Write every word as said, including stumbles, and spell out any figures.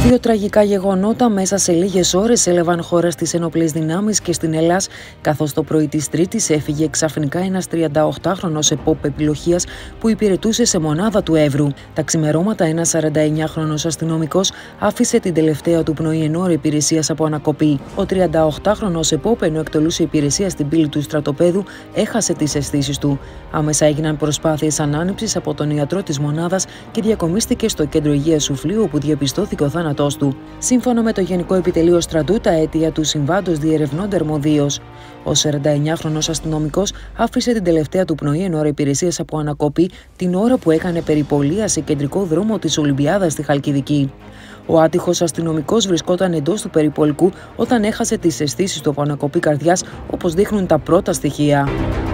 Δύο τραγικά γεγονότα μέσα σε λίγες ώρες έλαβαν χώρα στις ενόπλες δυνάμεις και στην Ελλάς, καθώς το πρωί της Τρίτης έφυγε ξαφνικά ένας τριανταοκτάχρονος ΕΠΟΠ επιλοχίας που υπηρετούσε σε μονάδα του Εύρου. Τα ξημερώματα, ένας σαρανταεννιάχρονος αστυνομικός άφησε την τελευταία του πνοή εν ώρα υπηρεσίας από ανακοπή. Ο τριανταοκτάχρονος ΕΠΟΠ, ενώ εκτελούσε υπηρεσία στην πύλη του στρατοπέδου, έχασε τις αισθήσεις του. Άμεσα έγιναν προσπάθειες ανάνυψης από τον ιατρό της μονάδας και διακομίστηκε στο κέντρο υγείας Σουφλίου, όπου διαπιστώθηκε ο θάνατός του. Σύμφωνα με το Γενικό Επιτελείο Στρατού, τα αίτια του συμβάντος διερευνώνται αρμοδίως. Ο σαρανταεννιάχρονος αστυνομικός άφησε την τελευταία του πνοή εν ώρα υπηρεσίας από ανακοπή την ώρα που έκανε περιπολία σε κεντρικό δρόμο της Ολυμπιάδας στη Χαλκιδική. Ο άτυχος αστυνομικός βρισκόταν εντός του περιπολικού όταν έχασε τις αισθήσεις του από ανακοπή καρδιάς, όπως δείχνουν τα πρώτα στοιχεία.